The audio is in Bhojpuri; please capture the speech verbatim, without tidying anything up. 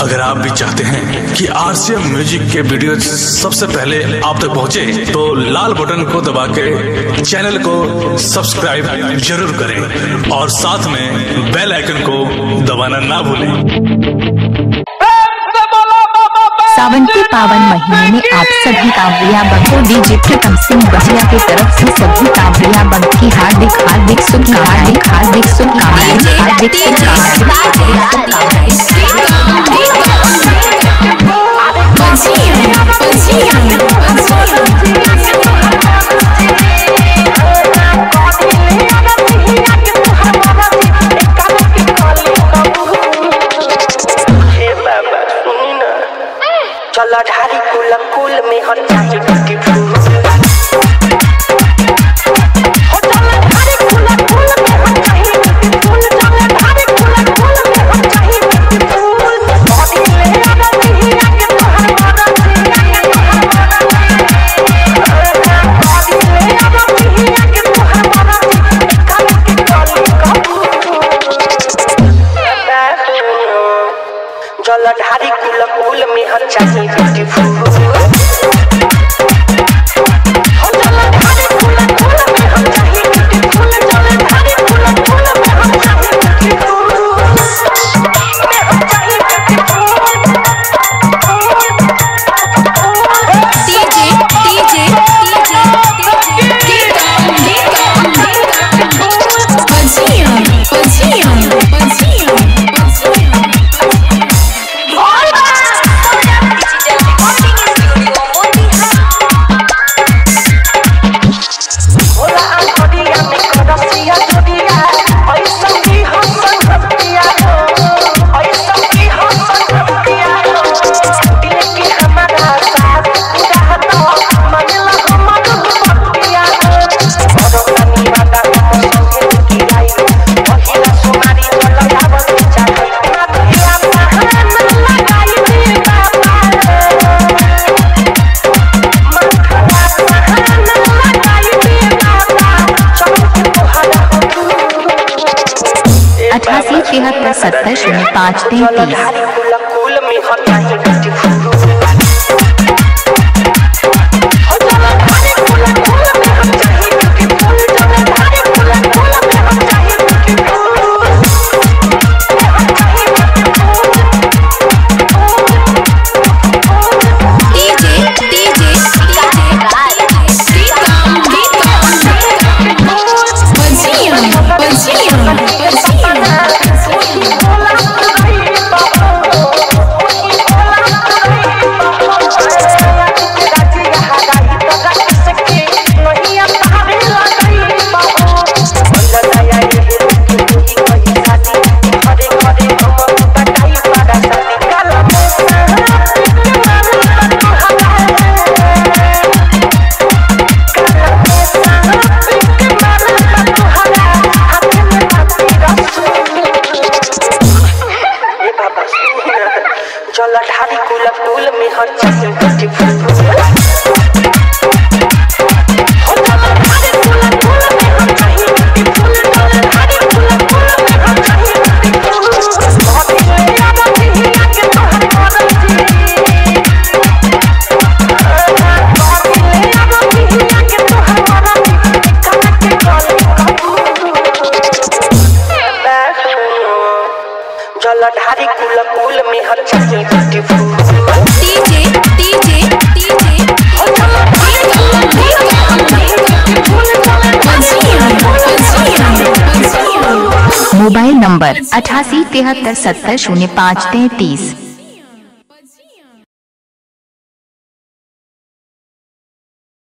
अगर आप भी चाहते हैं कि आरसीएम म्यूजिक के वीडियो सबसे पहले आप तक पहुंचे, तो लाल बटन को दबा के चैनल को सब्सक्राइब जरूर करें और साथ में बेल आइकन को दबाना ना भूलें। सावन के पावन महीने में आप सभी कांवड़िया बंद को डीजे प्रीतम सिंह बजिया की तरफ से सभी कांवड़िया बंद की हार्दिक हार्दिक शुभकामनाएं हार्दिक शुभकामनाएं हार्दिक चला ढारी कुल कुल में हर चाहे टूटी फूल हो चला ढारी कुल कुल में हर चाहे टूटी फूल चला ढारी कुल कुल में हर चाहे टूटी फूल बॉडी ले आना नहीं आके तोहर मारा से आके तोहर मारा बॉडी ले आना नहीं आके तोहर मारा से कान के काली कपूर चला ढारी कुल कुल में हर चाहे टूटी फूल हो चला ढारी कुल कुल में हर चाहे टूटी फूल चला ढारी कुल कुल में हर चाहे टूटी फूल में हर चाहे टूटी फूल डीजे डीजे डीजे बजिया बजिया बजिया अठासी तिहत्तर सत्तर शून्य पाँच तैतीस। चला ढारी कुल कुल में हर चाहे टूटी फूल हो चला ढारी कुल कुल में हर चाहे टूटी फूल चला ढारी कुल कुल में हर चाहे टूटी फूल बॉडी ले आना नहीं आके तोहर मारा से बॉडी ले आना नहीं आके तोहर मारा से कान के काली कपूर चला ढारी कुल कुल में हर चाहे टूटी फूल डीजे डीजे डीजे हो चला ढारी कुल कुल में हर चाहे टूटी फूल चला ढारी मोबाइल नंबर अठासी तिहत्तर सत्तर शून्य पाँच तैतीस।